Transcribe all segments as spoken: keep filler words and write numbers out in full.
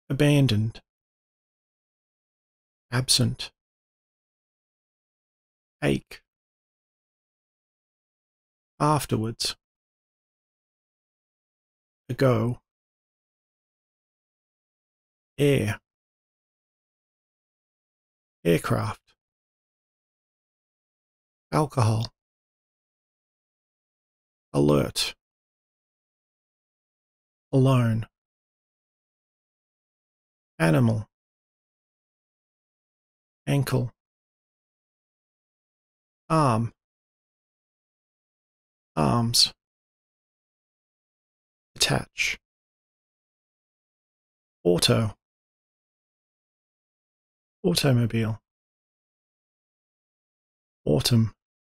abandoned, absent, ache, afterwards, ago, air, aircraft, alcohol, alert, alone, animal, ankle, arm, arms, attach, auto, automobile, autumn,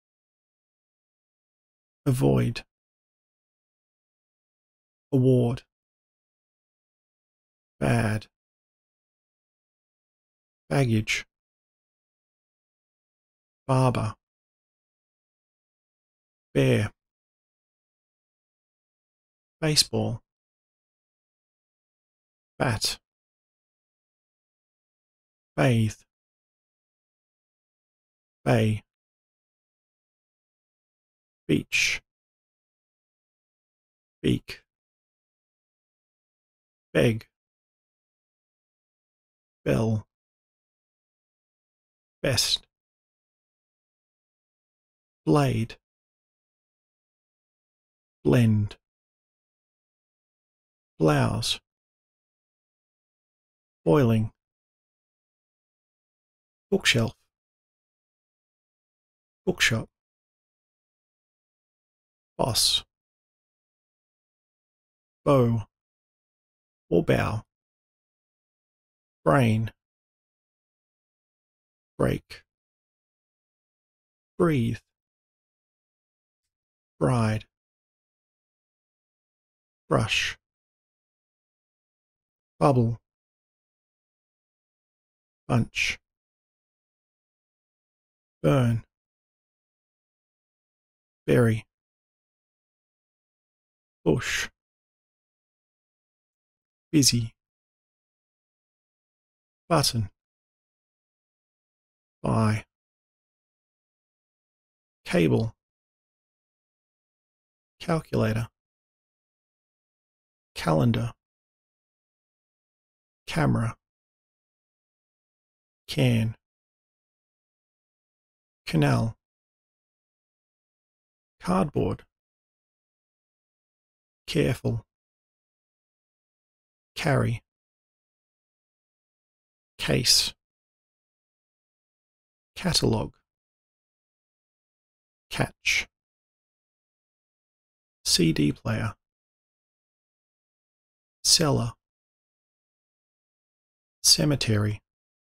avoid, award, bad, baggage, barber, bear, baseball, bat, bathe, bay, beach, beak, beg, bell, best, blade, blend, blouse, boiling, bookshelf, bookshop, boss, bow or bow, brain, break, breathe, bride, brush, bubble, bunch, burn, berry, bush, busy, button, buy, cable, calculator, calendar, camera, can, canal, cardboard, careful, carry, case, catalogue, catch, C D player, cellar, cemetery,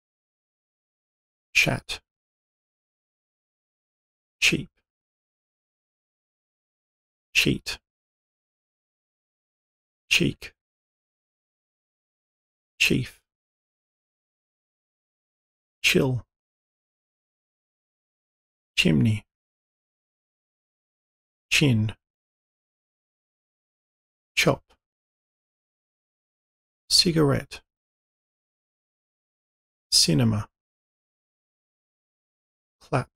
chat, cheap, cheat, cheek, chief, chill, chimney, chin, chop, cigarette, cinema, clap,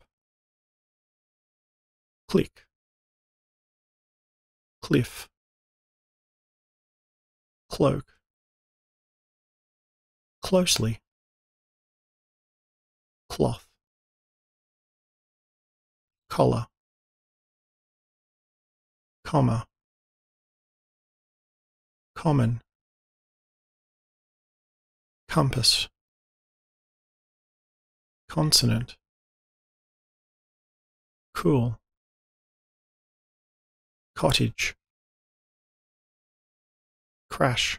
click, cliff, cloak, closely, cloth, collar, comma, common, compass, consonant, cool, cottage, crash,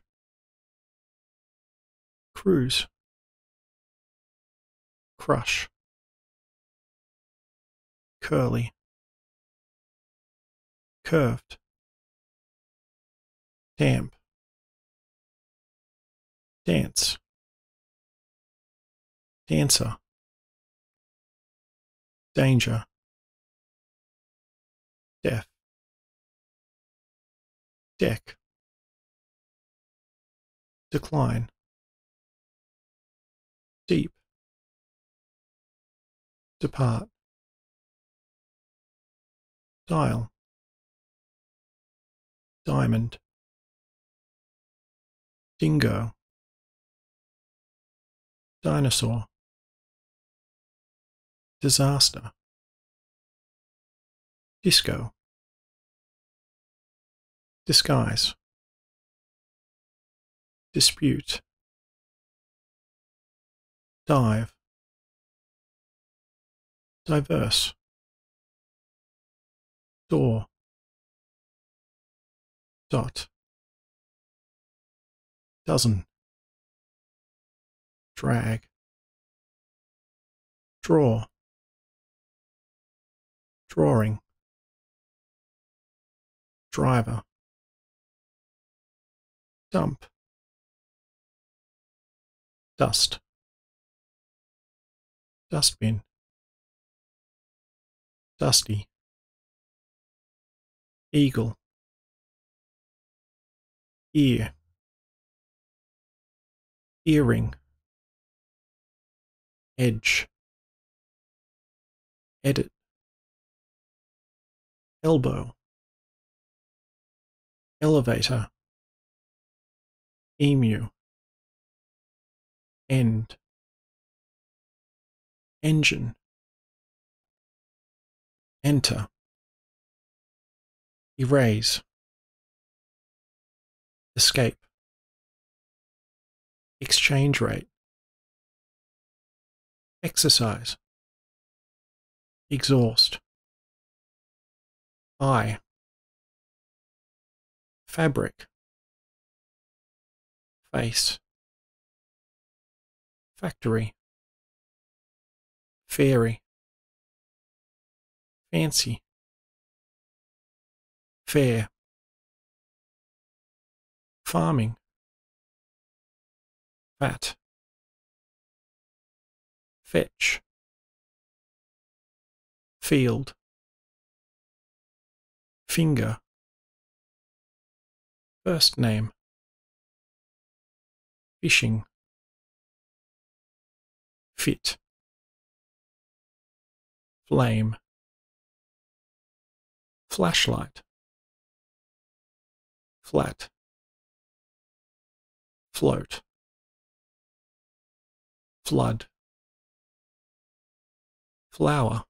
cruise, crush, curly, curved, damp, dance, dancer, danger, deaf, deck, decline, steep, depart, dial, diamond, dingo, dinosaur, disaster, disco, disguise, dispute, dive, diverse, door, dot, dozen, drag, draw, drawing, driver, dump, dust, dustbin, dusty, eagle, ear, earring, edge, edit, elbow, elevator, emu, end, engine, enter, erase, escape, exchange rate, exercise, exhaust, eye, fabric, face, factory, fairy, fancy, fair, farming, fat, fetch, field, finger, first name, fishing, fit, flame, flashlight, flat, float, flood, flower,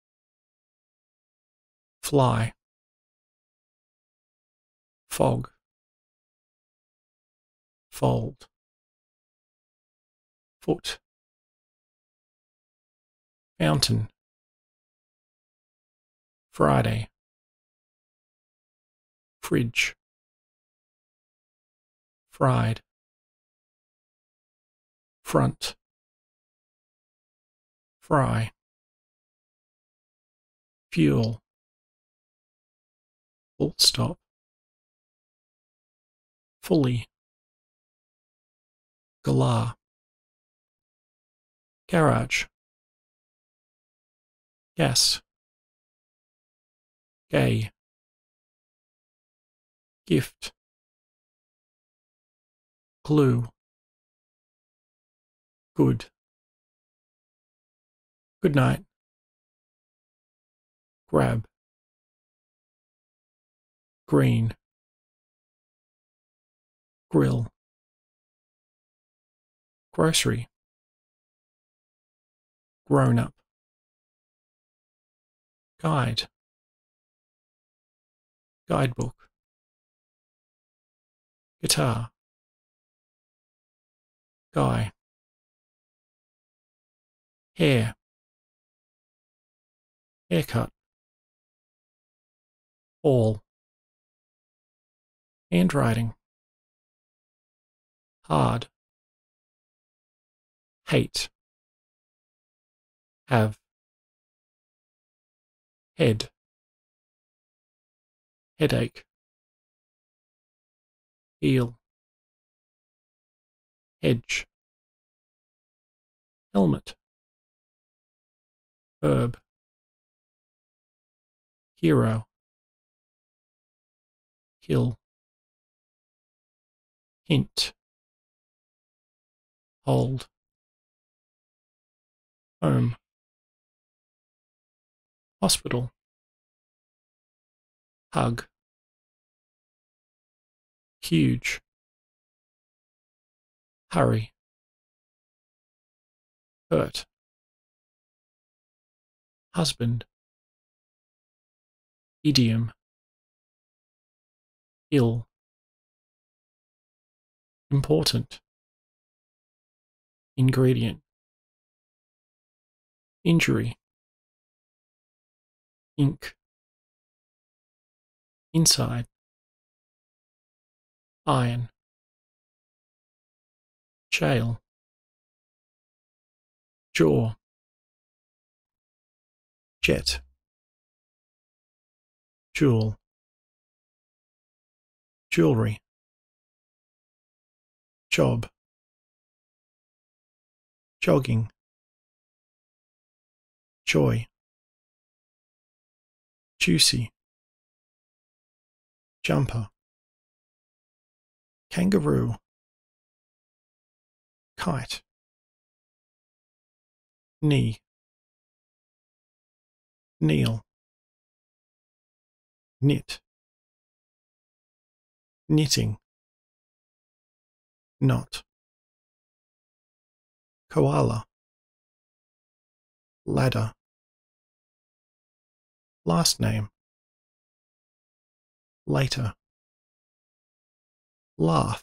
fly, fog, fold, foot, fountain, Friday, fridge, fried, front, fry, fuel, full stop, fully, galah, garage, gas, gay, gift, glue, good, good night, grab, green, grill, grocery, grown up, guide, guidebook, guitar, guy, hair, haircut, all, handwriting, hard, hate, have, head, headache, heel, hedge, helmet, herb, hero, hill, hint, hold, home, hospital, hug, huge, hurry, hurt, husband, idiom, ill, important, ingredient, injury, ink, inside, iron, jail, jaw, jet, jewel, jewelry, job, jogging, joy, juicy, jumper, kangaroo, kite, knee, kneel, knit, knitting, knot, koala, ladder, last name, later, laugh,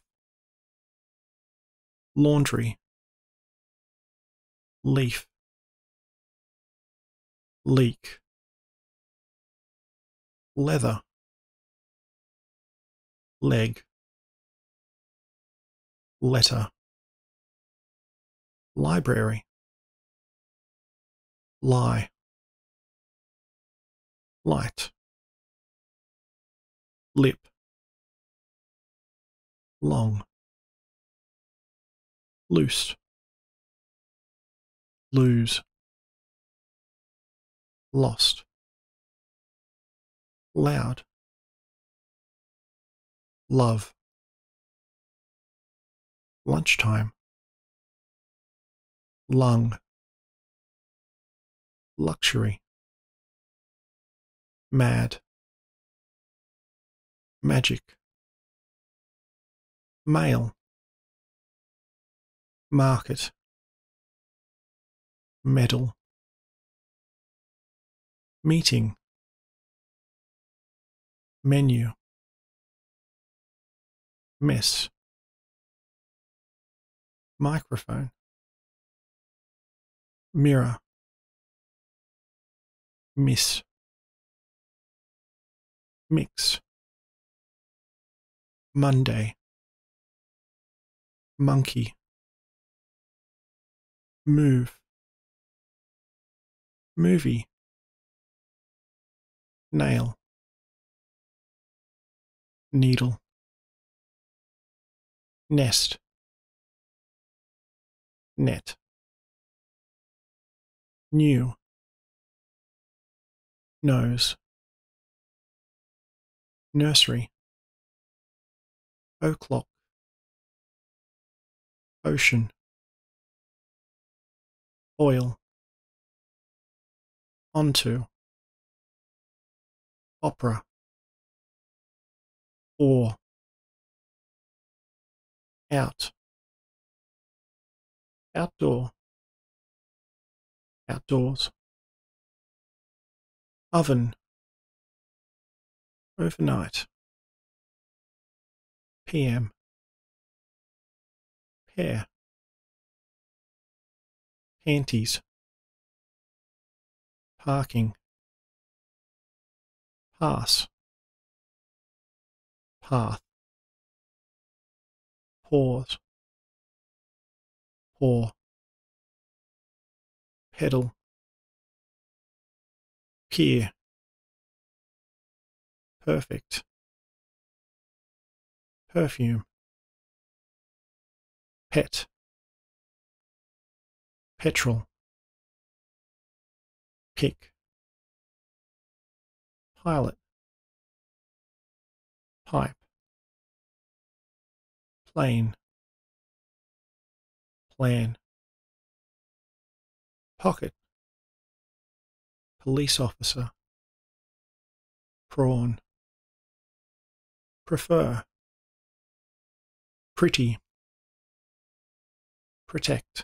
laundry, leaf, leak, leather, leg, letter, library, lie, light, lip, long, loose, lose, lost, loud, love, lunchtime, lung, luxury, mad, magic, male, market, medal, meeting, menu, mess, microphone, mirror, miss, mix, Monday, monkey, move, movie, nail, needle, nest, net, new, nose, nursery, o'clock, ocean, oil, onto, opera, or, out, outdoor, outdoors, oven, overnight, P M, pair, panties, parking, pass, path, pause, pour, pedal, peer, perfect, perfume, pet, petrol, pick, pilot, pipe, plane, plan, pocket, police officer, prawn, prefer, pretty, protect,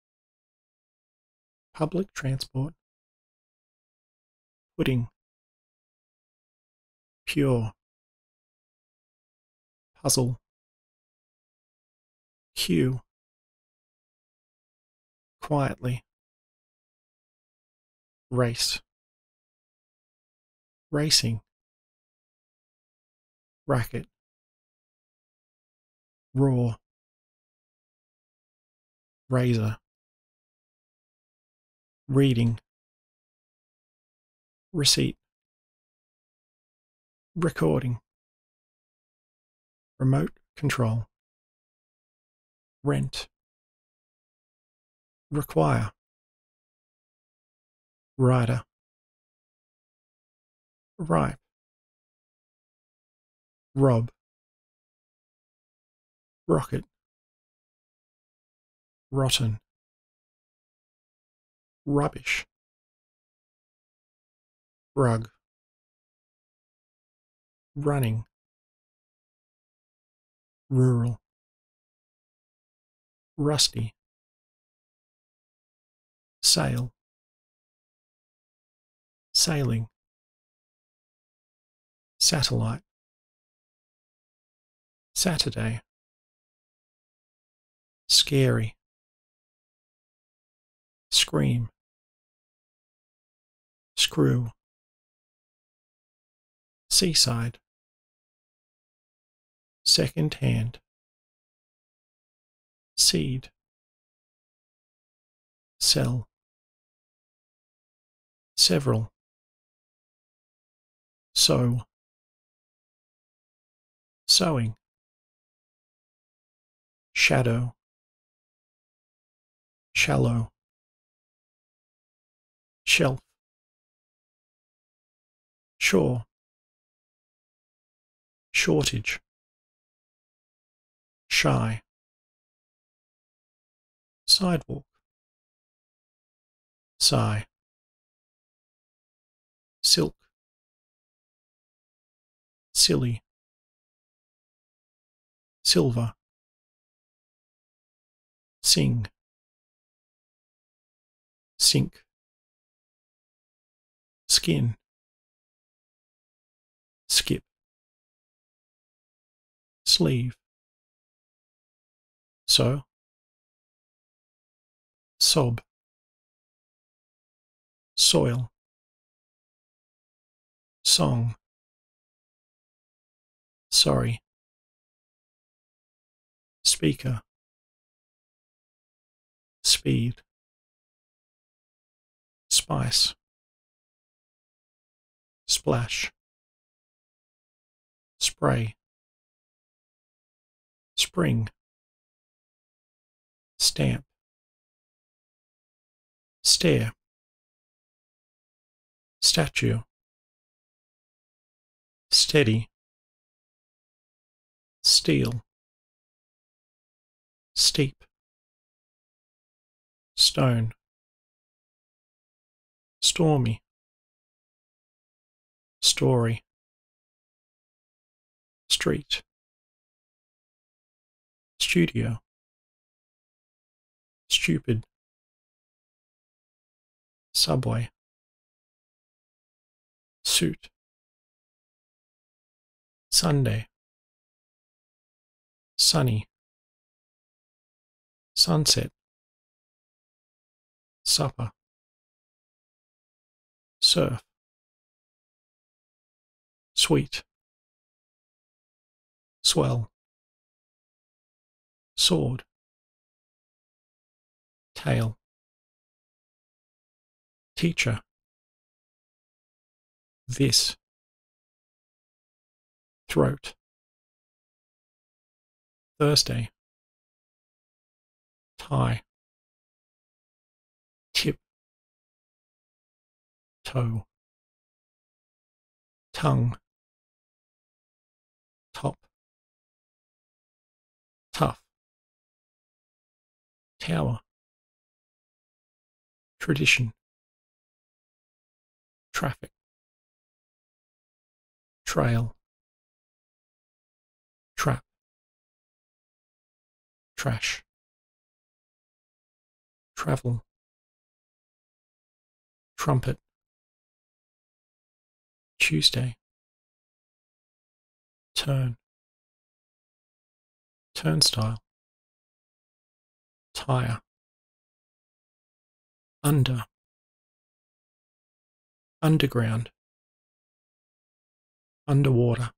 public transport, pudding, pure, puzzle, queue, quietly, race, racing, racket, raw, razor, reading, receipt, recording, remote control, rent, require, rider, ripe, rob, rocket, rotten, rubbish, rug, running, rural, rusty, sail, sailing, satellite, Saturday, scary, scream, screw, seaside, second hand, seed, sell, several, sew, sewing, shadow, shallow, shelf, shore, shortage, shy, sidewalk, sigh, silk, silly, silver, sing, sink, skin, skip, sleeve, so, sob, soil, song, sorry, speaker, speed, spice, splash, spray, spring, stamp, stare, statue, steady, steel, steep, stone, stormy, story, street, studio, stupid, subway, suit, Sunday, sunny, sunset, supper, surf, sweet, swell, sword, tail, teacher, this, throat, Thursday, tie, tip, toe, tongue, top, tough, tower, tradition, traffic, trail, trap, trash, travel, trumpet, Tuesday, turn, turnstile, tire, under, underground, underwater,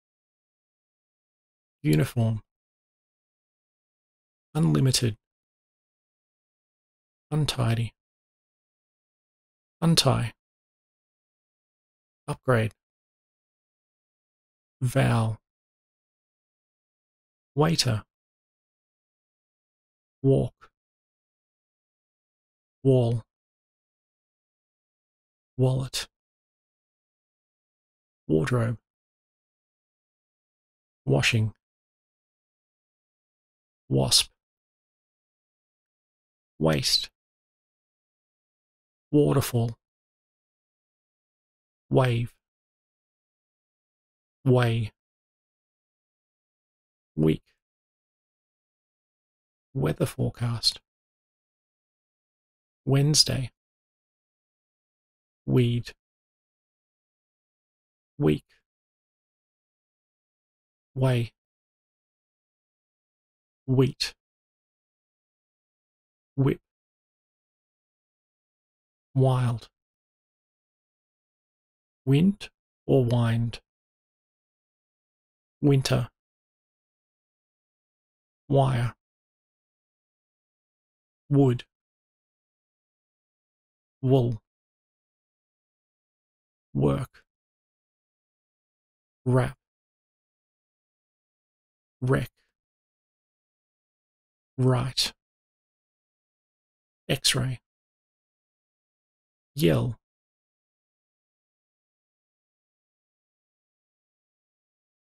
uniform, unlimited, untidy, untie, upgrade, vowel, waiter, walk, wall, wallet, wardrobe, washing, wasp, waste, waterfall, wave, way, week, weather forecast, Wednesday, weed, week, way, wheat, whip, wild, wind or wind, winter, wire, wood, wool, work, wrap, wreck, right, X-ray, yell,